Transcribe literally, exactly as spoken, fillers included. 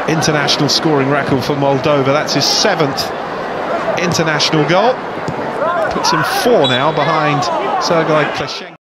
international scoring record for Moldova. That's his seventh international goal. Puts him four now behind Sergei Kleshenko.